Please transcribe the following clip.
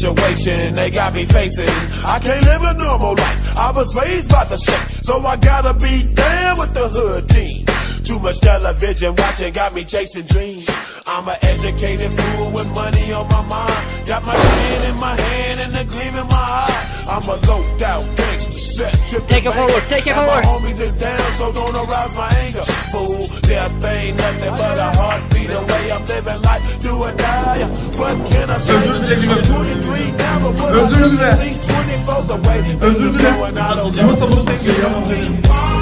situation they got me facing. I can't live a normal life, I was raised by the state, so I gotta be down with the hood team. Too much television watching got me chasing dreams. I'm an educated fool with money on my mind. Got my chin in my hand and a gleam in my eye. I'm a low out gangster set tripping. Take it forward, take it forward. My homies is down, so don't arouse my anger. Fool, death ain't nothing but a heartbeat away. I'm living life, do or die. What can I say? I'm 23 now, but what I do see 24 the way. It's going out of